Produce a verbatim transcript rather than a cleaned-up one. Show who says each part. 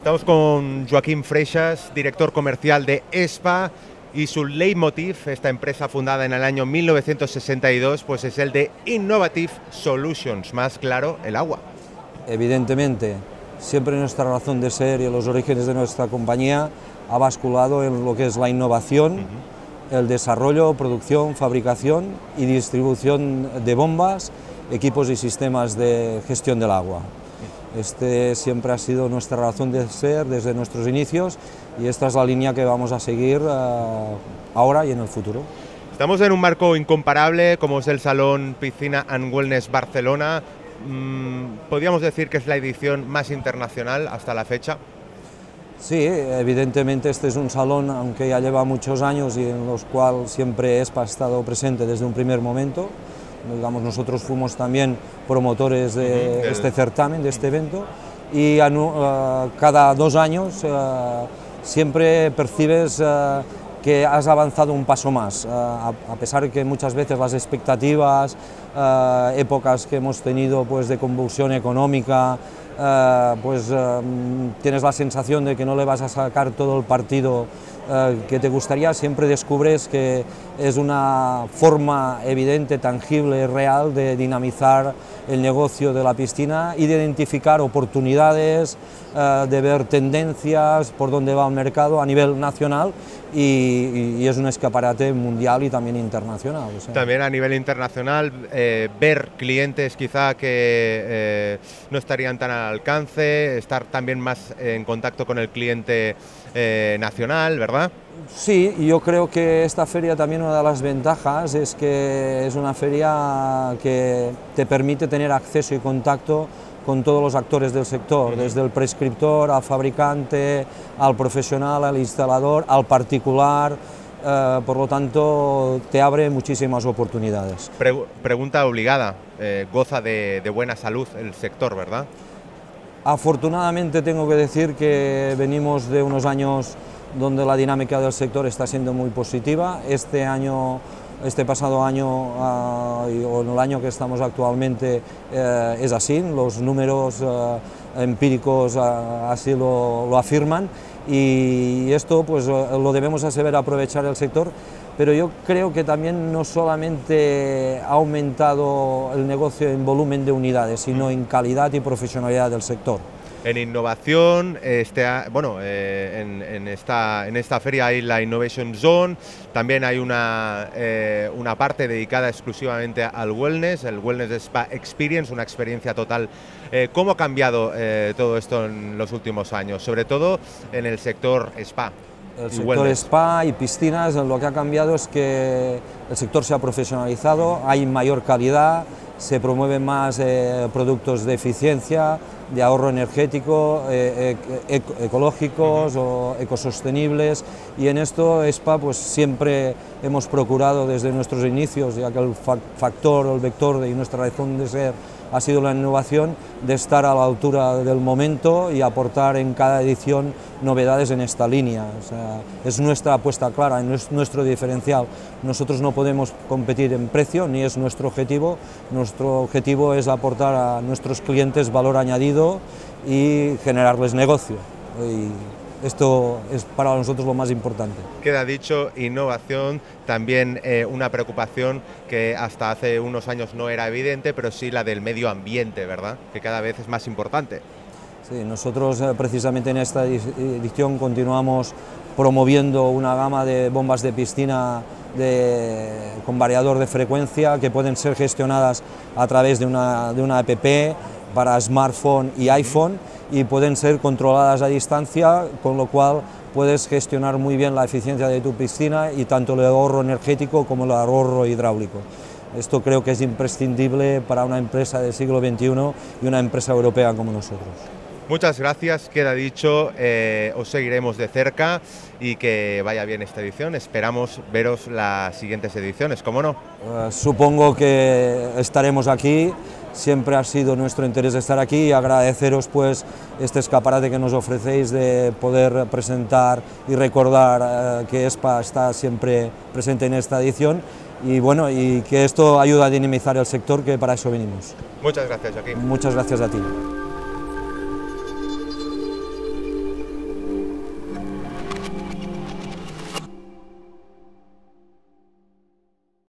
Speaker 1: Estamos con Joaquín Freixas, director comercial de ESPA, y su leitmotiv, esta empresa fundada en el año mil novecientos sesenta y dos, pues es el de Innovative Solutions, más claro, el agua.
Speaker 2: Evidentemente, siempre nuestra razón de ser y los orígenes de nuestra compañía ha basculado en lo que es la innovación, uh-huh. el desarrollo, producción, fabricación y distribución de bombas, equipos y sistemas de gestión del agua. Este siempre ha sido nuestra razón de ser desde nuestros inicios y esta es la línea que vamos a seguir uh, ahora y en el futuro.
Speaker 1: Estamos en un marco incomparable como es el Salón Piscina and Wellness Barcelona. Mm, ¿Podríamos decir que es la edición más internacional hasta la fecha?
Speaker 2: Sí, evidentemente este es un salón, aunque ya lleva muchos años y en los cuales siempre ESPA ha estado presente desde un primer momento. Digamos, nosotros fuimos también promotores de este certamen, de este evento, y uh, cada dos años uh, siempre percibes uh, que has avanzado un paso más, uh, a, a pesar de que muchas veces las expectativas, uh, épocas que hemos tenido pues, de convulsión económica, uh, pues uh, tienes la sensación de que no le vas a sacar todo el partido Uh, que te gustaría, siempre descubres que es una forma evidente, tangible, real de dinamizar el negocio de la piscina y de identificar oportunidades, uh, de ver tendencias, por dónde va el mercado a nivel nacional y, y, y es un escaparate mundial y también internacional. O sea.
Speaker 1: También a nivel internacional, eh, ver clientes quizá que eh, no estarían tan al alcance, estar también más en contacto con el cliente eh, nacional, ¿verdad?
Speaker 2: Sí, yo creo que esta feria también una de las ventajas es que es una feria que te permite tener acceso y contacto con todos los actores del sector, desde el prescriptor al fabricante, al profesional, al instalador, al particular, eh, por lo tanto te abre muchísimas oportunidades.
Speaker 1: Pre pregunta obligada, eh, goza de, de buena salud el sector, ¿verdad?
Speaker 2: Afortunadamente tengo que decir que venimos de unos años donde la dinámica del sector está siendo muy positiva. Este año, este pasado año uh, y, o en el año que estamos actualmente uh, es así, los números uh, empíricos uh, así lo, lo afirman y esto pues uh, lo debemos saber aprovechar el sector, pero yo creo que también no solamente ha aumentado el negocio en volumen de unidades, sino en calidad y profesionalidad del sector.
Speaker 1: En innovación, este, bueno, eh, en, en, esta, en esta feria hay la Innovation Zone, también hay una, eh, una parte dedicada exclusivamente al wellness, el Wellness Spa Experience, una experiencia total. Eh, ¿Cómo ha cambiado eh, todo esto en los últimos años, sobre todo en el sector spa?
Speaker 2: El sector spa y piscinas, lo que ha cambiado es que el sector se ha profesionalizado, hay mayor calidad, se promueven más eh, productos de eficiencia, de ahorro energético, eh, eh, ecológicos o ecosostenibles, y en esto ESPA pues siempre hemos procurado desde nuestros inicios, ya que el factor o el vector de nuestra razón de ser ha sido la innovación, de estar a la altura del momento y aportar en cada edición novedades en esta línea. O sea, es nuestra apuesta clara, es nuestro diferencial. Nosotros no podemos competir en precio, ni es nuestro objetivo. Nuestro objetivo es aportar a nuestros clientes valor añadido y generarles negocio. Y esto es para nosotros lo más importante.
Speaker 1: Queda dicho, innovación, también eh, una preocupación que hasta hace unos años no era evidente, pero sí la del medio ambiente, ¿verdad? Que cada vez es más importante.
Speaker 2: Sí, nosotros eh, precisamente en esta edición continuamos promoviendo una gama de bombas de piscina de, con variador de frecuencia que pueden ser gestionadas a través de una, de una app para smartphone y iPhone, y pueden ser controladas a distancia, con lo cual puedes gestionar muy bien la eficiencia de tu piscina y tanto el ahorro energético como el ahorro hidráulico. Esto creo que es imprescindible para una empresa del siglo veintiuno y una empresa europea como nosotros.
Speaker 1: Muchas gracias, queda dicho, eh, os seguiremos de cerca y que vaya bien esta edición. Esperamos veros las siguientes ediciones, ¿cómo no?
Speaker 2: Uh, supongo que estaremos aquí. Siempre ha sido nuestro interés estar aquí y agradeceros pues este escaparate que nos ofrecéis de poder presentar y recordar eh, que ESPA está siempre presente en esta edición y bueno, y que esto ayuda a dinamizar el sector, que para eso venimos.
Speaker 1: Muchas gracias, Joaquín.
Speaker 2: Muchas gracias a ti.